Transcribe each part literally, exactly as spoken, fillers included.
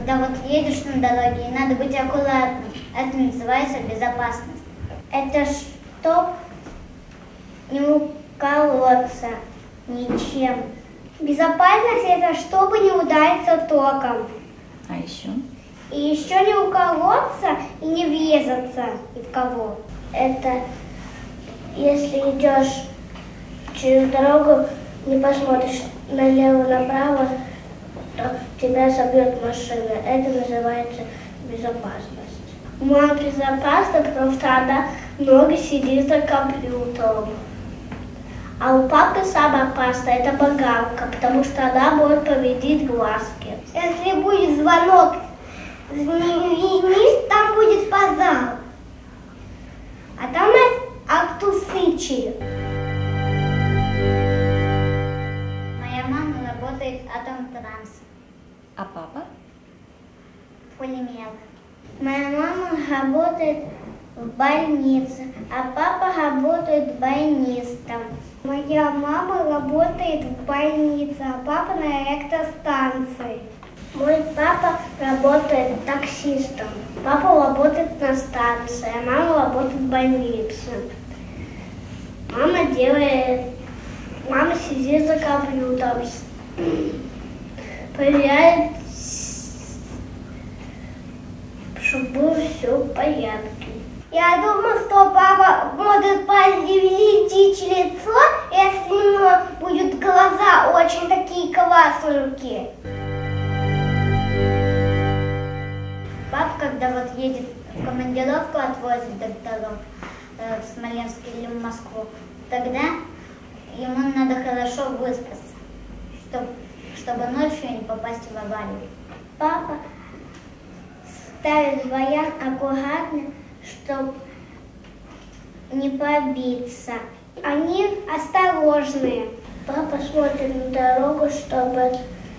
когда вот едешь на дороге, и надо быть аккуратным. Это называется безопасность. Это чтоб не уколоться ничем. Безопасность – это чтобы не удариться током. А еще? И еще не уколоться и не врезаться ни в кого. Это если идешь через дорогу, не посмотришь налево-направо, то тебя собьет машина. Это называется безопасность. Мама безопасна, потому что она много сидит за компьютером. А у папы самое опасное – это болгарка, потому что она может повредить глазки. Если будет звонок, звонишь, там будет базар. А там автосычи. Моя мама работает в Атомтранс. А папа? Полимер. Моя мама работает в больнице, а папа работает больнистом. Моя мама работает в больнице, а папа на электростанции. Мой папа работает таксистом. Папа работает на станции, а мама работает в больнице. Мама делает... Мама сидит за компьютером, проверяет, чтобы было все в порядке. Я думаю, что папа может повредить лицо, если у него будут глаза очень такие классненькие. Папа, когда вот едет в командировку, отвозит докторов э, в Смоленск или в Москву, тогда ему надо хорошо выспаться, чтобы, чтобы ночью не попасть в аварию. Папа ставит баян аккуратно, чтобы не побиться. Они осторожные. Папа смотрит на дорогу, чтобы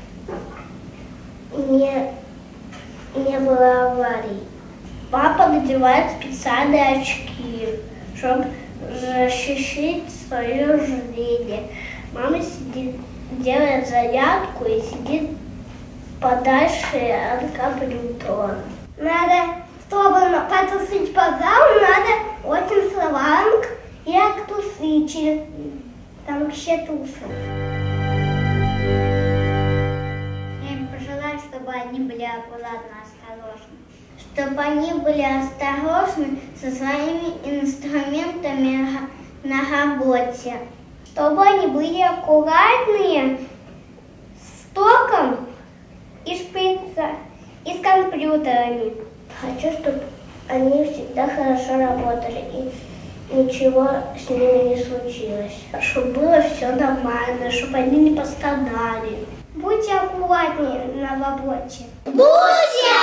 не, не было аварий. Папа надевает специальные очки, чтобы защитить свое зрение. Мама сидит, делает зарядку и сидит подальше от компьютера. Надо, чтобы потусить по залу, надо очень славанг и актусычи. Там вообще тусы. Я им пожелаю, чтобы они были аккуратны, осторожны. Чтобы они были осторожны со своими инструментами на работе. Чтобы они были аккуратные с током и шприца, и с компьютерами. Хочу, чтобы они всегда хорошо работали и ничего с ними не случилось. Чтобы было все нормально, чтобы они не пострадали. Будьте аккуратнее на работе. Будьте!